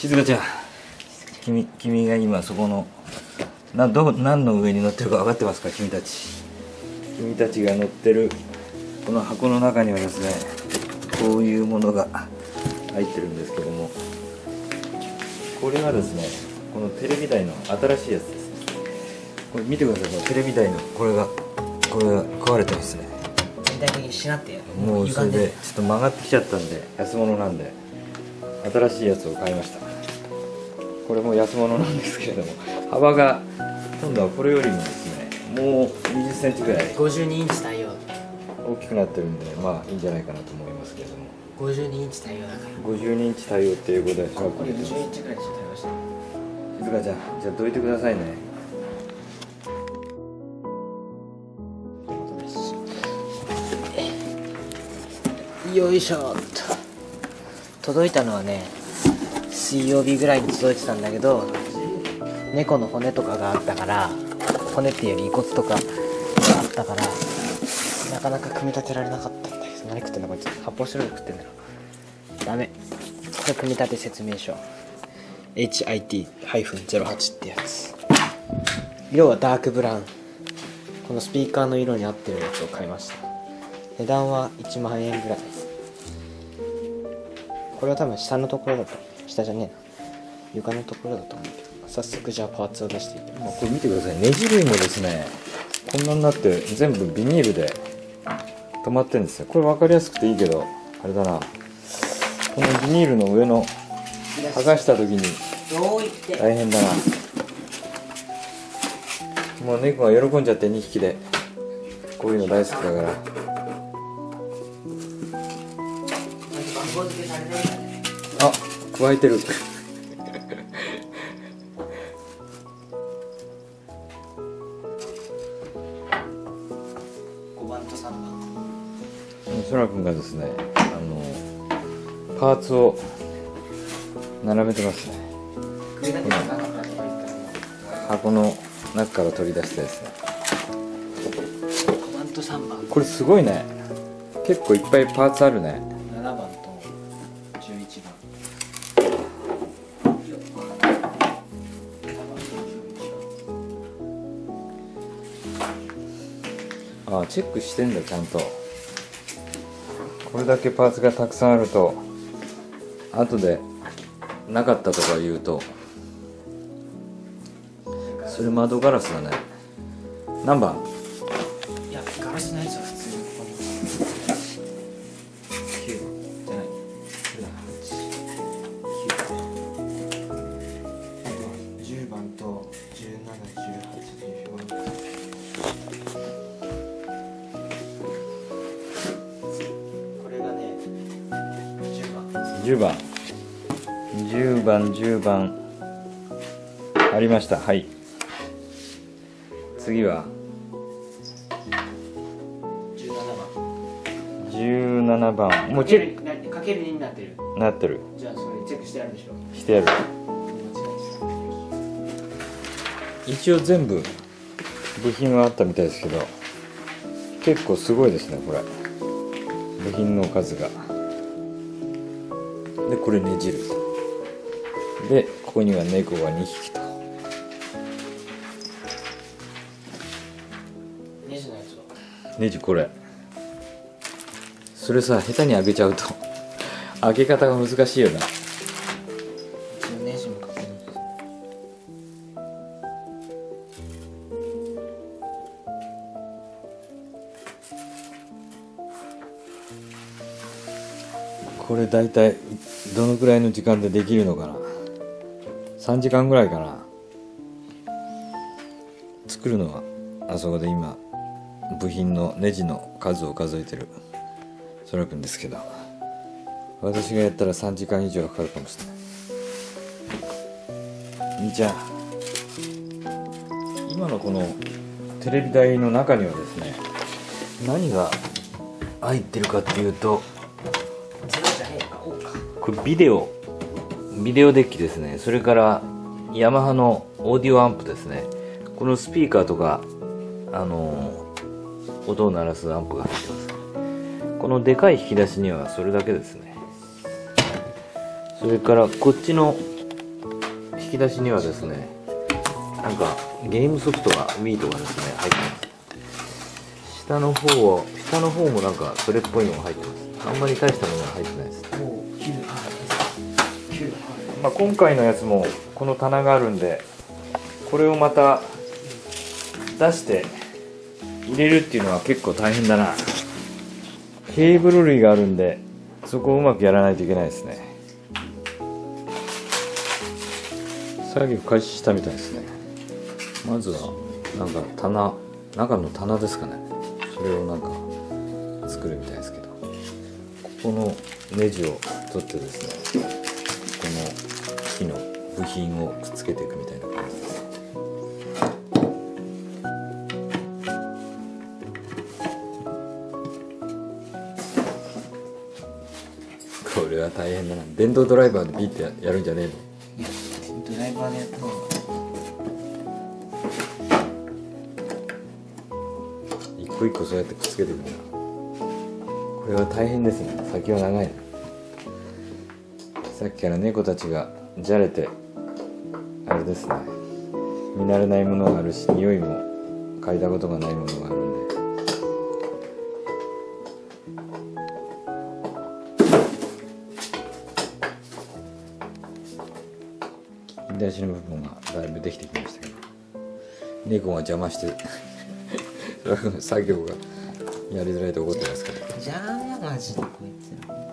静香ちゃん、君が今そこの何の上に乗ってるか分かってますか？君たちが乗ってるこの箱の中にはですね、こういうものが入ってるんですけども、これはですね、このテレビ台の新しいやつです。これ見てください。このテレビ台のこれが壊れてますね。 全体的にしなってもうそれでちょっと曲がってきちゃったんで、安物なんで新しいやつを買いました。これも安物なんですけれども、幅が今度はこれよりもですね、もう20センチぐらい 52インチ対応、 大きくなってるんで、まあいいんじゃないかなと思いますけれども。 52インチ対応だから 52インチ対応っていうことでシャーこれ20インチぐらいで対応してる。 静香ちゃん、じゃあどいてくださいね。 よいしょっと。届いたのはね、水曜日ぐらいに届いてたんだけど、猫の骨とかがあったから、骨っていうより遺骨とかがあったから、なかなか組み立てられなかったんだけど。何食ってんだこいつ。発泡スチロール食ってんだろ。ダメ。これ組み立て説明書 HIT-08 ってやつ。色はダークブラウン。このスピーカーの色に合ってるやつを買いました。値段は1万円ぐらいです。これは多分下のところだと、下じゃねえな、床のところだと思うけど、早速じゃあパーツを出していきます。 これ見てください。ネジ類もですね、こんなになって全部ビニールで止まってるんですよ。これ分かりやすくていいけど、あれだな、このビニールの上の剥がした時に大変だな。もう猫が喜んじゃって、2匹でこういうの大好きだから。あ、加えてる5 番と3番。 そらくんがですね、パーツを並べてますね。箱の中から取り出してですね、 5番と3番。 これすごいね、結構いっぱいパーツあるね。 7番と11番。 あ、チェックしてんだちゃんと。これだけパーツがたくさんあると、後でなかったとか言うと、それ窓ガラスだね。何番？ いや、ガラスないやつは普通にここに9番じゃない、あとは10番と17、18、14。これがね、10番。 10番10番10番ありました。はい、次は17番。もうチェックかける2になってる。 なってる。 じゃあそれチェックしてあるでしょ。 してやる。一応全部部品はあったみたいですけど、結構すごいですねこれ、部品の数が。でこれねじるで、ここには猫が2匹と。 ネジのやつはネジこれ、それさ、下手に開けちゃうと開け方が難しいよな。 一応ネジも確認。 これ大体どのくらいの時間でできるのかな。3時間ぐらいかな。作るのはあそこで今部品のネジの数を数えてるそらくんですけど、私がやったら3時間以上かかるかもしれない。兄ちゃん、今のこのテレビ台の中にはですね、何が入ってるかっていうと、これビデオデッキですね。それからヤマハのオーディオアンプですね。このスピーカーとか音を鳴らすアンプが入ってます。このでかい引き出しにはそれだけですね。それからこっちのき出しにはですね、なんかゲームソフトが Wii とかですね入ってます。下の方もなんかそれっぽいのが入ってます。あんまり大したものが入ってないです。まあ、今回のやつもこの棚があるんで、これをまた出して入れるっていうのは結構大変だな。ケーブル類があるんで、そこをうまくやらないといけないですね。作業開始したみたいですね。まずはなんか中の棚ですかね、それをなんか作るみたいですけど、ここのネジを取ってですね、この木の部品をくっつけていくみたいな感じです。これは大変だな。電動ドライバーでビーってやるんじゃねえの？ いや、ドライバーでやった方が。 一個一個そうやってくっつけていくんだ。これは大変ですね。先は長いな。さっきから猫たちがじゃれて、あれですね、見慣れないものがあるし、匂いも嗅いだことがないものがあるんで、引き出しの部分がだいぶできてきましたけど、猫が邪魔して作業がやりづらいと怒ってますから。 じゃあマジでこいつら。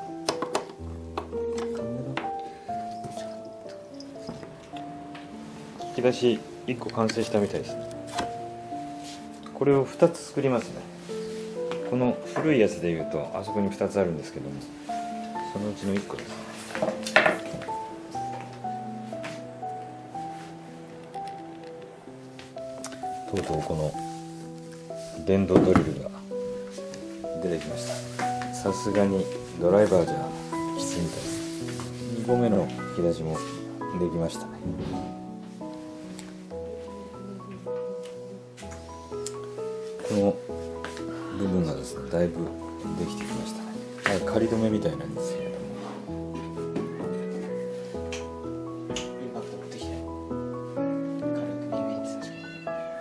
引き出し1個完成したみたいですね。これを2つ作りますね。この古いやつでいうとあそこに2つあるんですけども、そのうちの1個ですね。とうとうこの電動ドリルが出てきました。さすがにドライバーじゃきついみたいです。2個目の引き出しもできましたね。この部分がですね、だいぶできてきましたね。仮止めみたいなんですけれども、 インパクト持ってきて、軽く指につけて。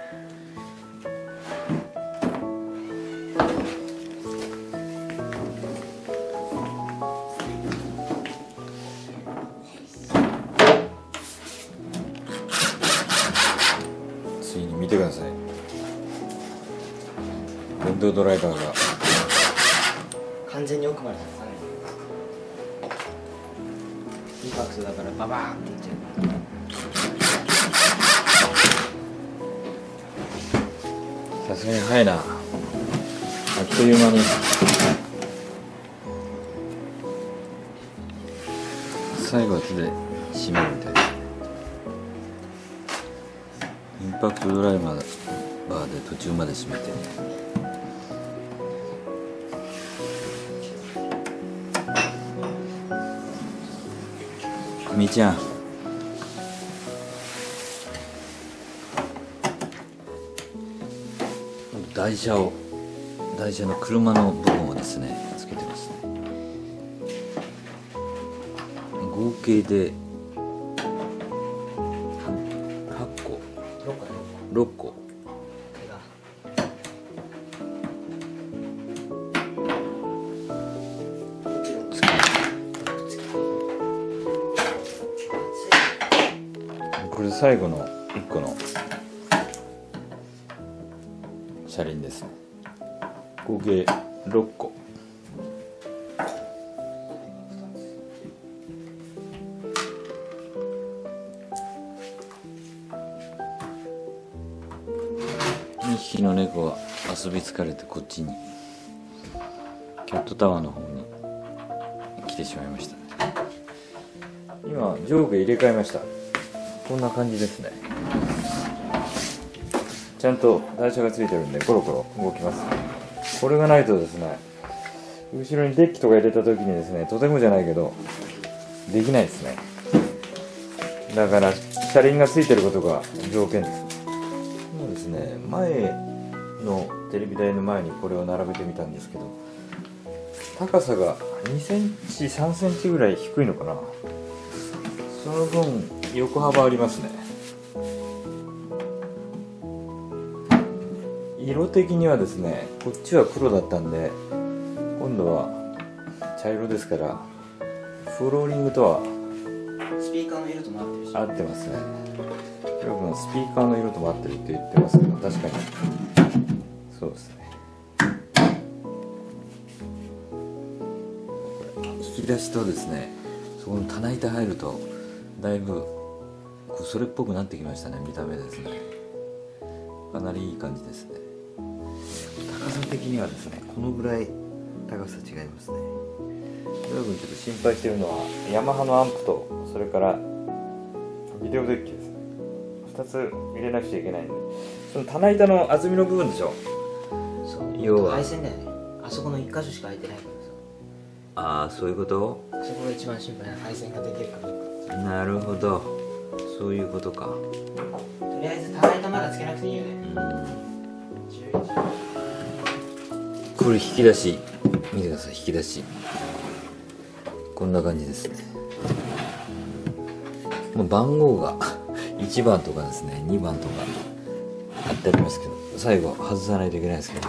ついに見てください。電動ドライバーが完全に奥まで刺さない。インパクトだからババーンっていっちゃう。 さすがに早いな。あっという間に最後は手で締めるみたいですね。インパクトドライバーで途中まで締めて、みーちゃん、台車の車の部分をですねつけてますね。合計で8個6個。これ最後の1個の車輪ですね。合計6個。2匹の猫が遊び疲れてこっちにキャットタワーの方に来てしまいましたね。今上下入れ替えました。こんな感じですね。ちゃんと台車がついてるんでコロコロ動きます。これがないとですね、後ろにデッキとか入れた時にですね、とてもじゃないけどできないですね。だから車輪がついてることが条件です。もうですね、前のテレビ台の前にこれを並べてみたんですけど、高さが2センチ3センチぐらい低いのかな。 その分横幅ありますね。色的にはですね、こっちは黒だったんで今度は茶色ですから、フローリングとはスピーカーの色とも合ってるし、 合ってますね。ヒロ君はスピーカーの色とも合ってるって言ってますけど、確かにそうですね。引き出しとですね、そこの棚板入るとだいぶそれっぽくなってきましたね。見た目ですね、かなりいい感じですね。高さ的にはですね、このぐらい高さ違いますね。ヒロ君ちょっと心配してるのはヤマハのアンプと、それからビデオデッキですね。2つ入れなくちゃいけないんで、その棚板の厚みの部分でしょ。 そう、 要は配線だよね。あそこの1箇所しか空いてないからああ、そういうこと。 さ、そこが一番心配な、配線ができるかどうか。 なるほど、そういうことか。 とりあえず棚板まだつけなくていいよね。 これ引き出し見てください。引き出しこんな感じですね。もう番号が1番とかですね、2番とか貼ってありますけど、最後外さないといけないですけど、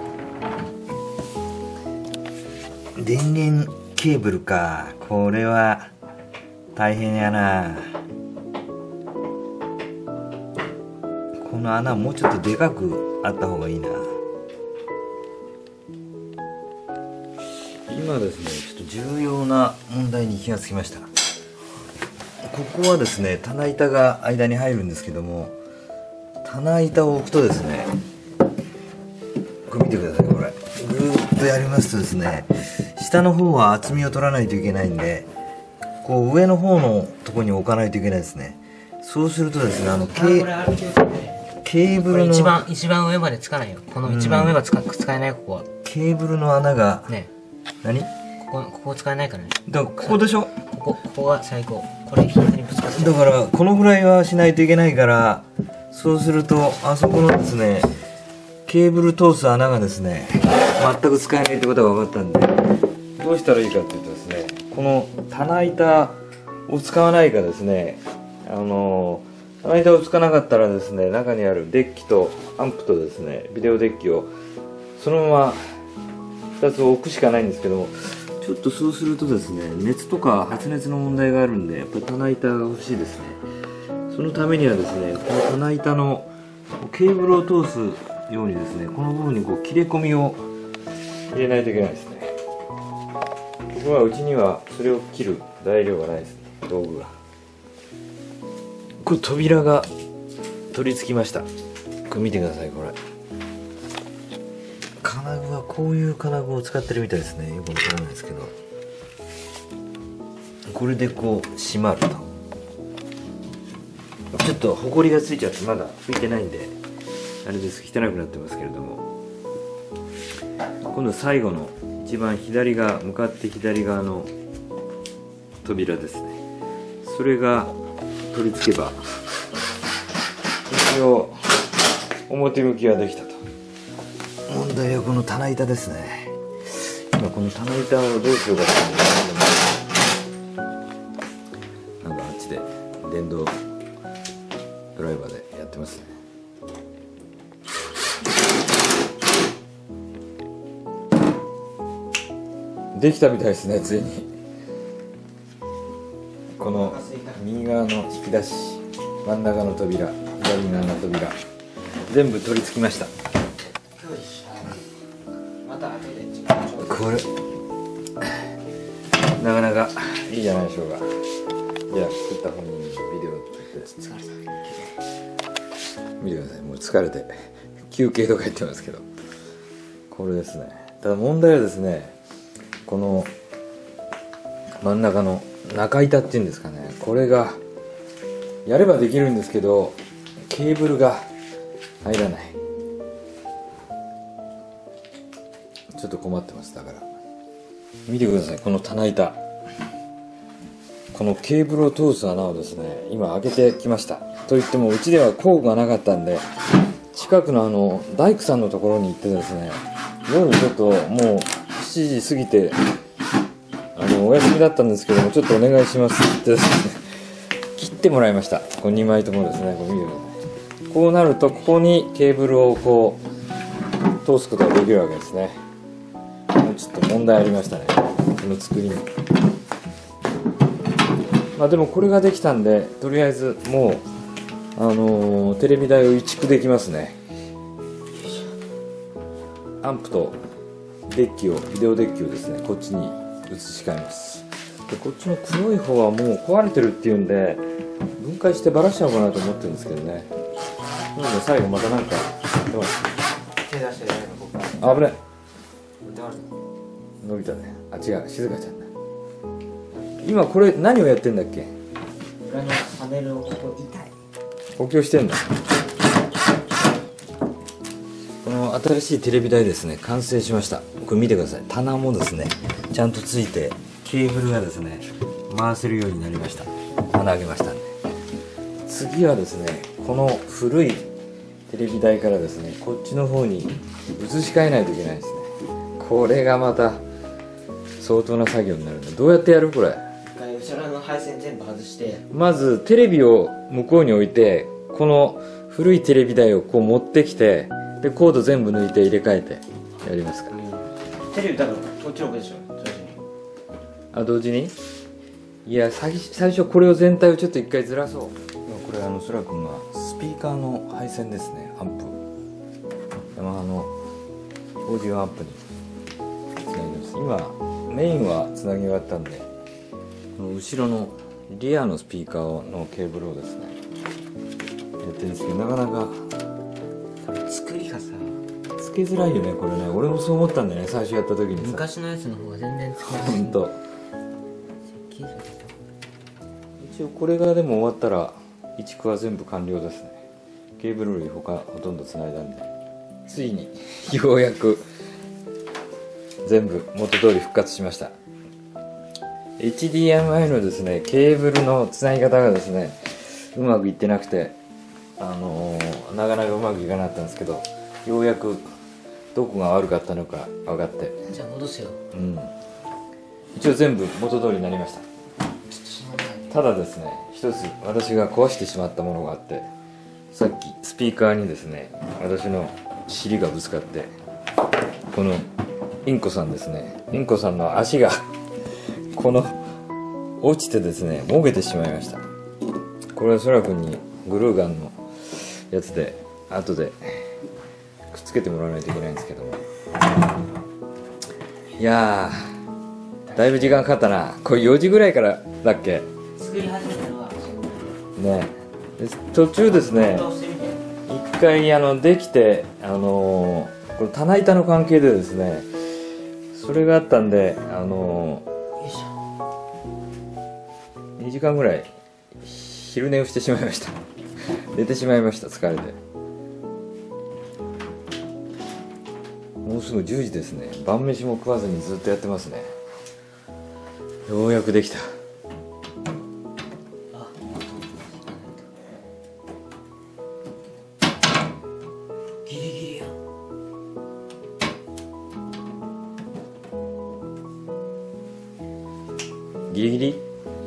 電源ケーブルか。これは大変やな。この穴もうちょっとでかくあった方がいいな。今ですね、ちょっと重要な問題に気がつきました。ここはですね、棚板が間に入るんですけども、棚板を置くとですね、これ見てください。これぐーっとやりますとですね、下の方は厚みを取らないといけないんで、こう上の方のところに置かないといけないですね。そうするとですね、ケーブルの一番上までつかないよ。この一番上は使えない。ここはケーブルの穴がね、 何？ ここ使えないからね。 だからここでしょ。 ここが最高。これ左にぶつかって。 だからこのぐらいはしないといけないから、そうするとあそこのですね、ケーブル通す穴がですね、全く使えないってことが分かったんで、どうしたらいいかっていうとですね、この棚板を使わないかですね、棚板を使わなかったらですね、中にあるデッキとアンプとですね、ビデオデッキをそのまま2つ置くしかないんですけども、ちょっとそうするとですね、熱とか発熱の問題があるんで、やっぱり棚板が欲しいですね。そのためにはですね、この棚板のケーブルを通すようにですね、この部分にこう切れ込みを入れないといけないですね。ところがうちにはそれを切る材料がないですね、道具が。これ扉が取り付きました。これ見てください。これ金具はこういう金具を使ってるみたいですね。よくわからないですけど、これでこう閉まると。ちょっとホコリがついちゃってまだ拭いてないんであれです、汚くなってますけれども、今度最後の一番左側、向かって左側の扉ですね、それが取り付けば一応表向きができたと。問題はこの棚板ですね。今この棚板をどうしようかっていうのをなんかあっちで電動ドライバーでやってますね。できたみたいですね、ついに。この右側の引き出し、真ん中の扉、左側の扉、全部取り付きました。これなかなかいいじゃないでしょうか。じゃあ作った本人にビデオ撮って見てください。もう疲れて休憩とか言ってますけど、これですね。ただ問題はですね、この真ん中の中板っていうんですかね、これがやればできるんですけどケーブルが入らない。ちょっと困ってます。だから見てください。この棚板、このケーブルを通す穴をですね、今開けてきました。といってもうちでは工具がなかったんで、近くの大工さんのところに行ってですね、夜ちょっともう7時過ぎてお休みだったんですけども、ちょっとお願いしますってですね、 切ってもらいました。この2枚ともですね、これ見てください。こうなるとここにケーブルをこう通すことができるわけですね。ちょっと問題ありましたね、この作りに。まあでもこれができたんで、とりあえずもうテレビ台を移築できますね。アンプとデッキを、ビデオデッキをですね、こっちに移し替えます。でこっちの黒い方はもう壊れてるっていうんで分解してばらしちゃおうかなと思ってるんですけどね。なので最後またなんか手出してないのここから。 危ない、伸びたね。あ、違う、静香ちゃんだ。今これ何をやってんだっけ。 裏のパネルをここ痛い補強してんだ。この新しいテレビ台ですね、完成しました。これ見てください。棚もですねちゃんとついて、ケーブルがですね回せるようになりました。穴開けましたんで。次はですね、この古いテレビ台からですねこっちの方に移し替えないといけないですね。これがまた相当な作業になるんで、どうやってやるこれ。 一回後ろの配線全部外して、 まずテレビを向こうに置いて、この古いテレビ台をこう持ってきて、でコード全部抜いて入れ替えてやりますか。 テレビだからこっちの方でしょ、同時に。 あ、同時に。いや、最初これを全体をちょっと一回ずらそう。これそらくんがスピーカーの配線ですね、アンプ。ヤマハのオーディオアンプにつなぎます。今メインはつなぎ終わったんで、この後ろのリアのスピーカーのケーブルをですねやってるんですけど、なかなか作りがさ、 つけづらいよねこれね。俺もそう思ったんだよね、最初やった時にさ。 昔のやつの方が全然つけない。 ほんと。一応これがでも終わったら移築は全部完了ですね。ケーブル類他ほとんどつないだんで、ついにようやく全部元通り復活しました。 HDMI のですねケーブルのつなぎ方がですねうまくいってなくて、なかなかうまくいかなかったんですけど、ようやくどこが悪かったのか分かって、 じゃあ戻すよ。 一応全部元通りになりました。ただですね、一つ私が壊してしまったものがあって、さっきスピーカーにですね私の尻がぶつかって、このインコさんですね、インコさんの足がこの落ちてですねもげてしまいました。これはそらくんにグルーガンのやつで後でくっつけてもらわないといけないんですけども、いやーだいぶ時間かかったな。これ4時ぐらいからだっけ。 作り始めたのはね、で途中ですね一回できてこれ棚板の関係でですねそれがあったんで2時間ぐらい昼寝をしてしまいました寝てしまいました、疲れて。もうすぐ10時ですね。晩飯も食わずにずっとやってますね。ようやくできた。 ギリギリや。 ギリギリ。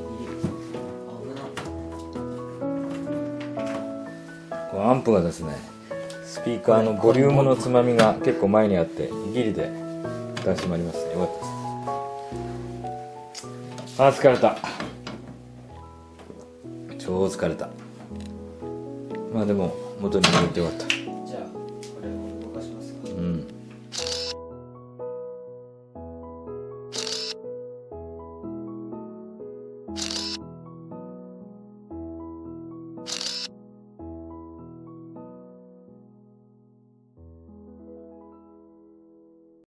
このアンプがですねスピーカーのボリュームのつまみが結構前にあってギリで出し閉まりますね。よかったです。あー疲れた、超疲れた。まあでも元に戻ってよかった。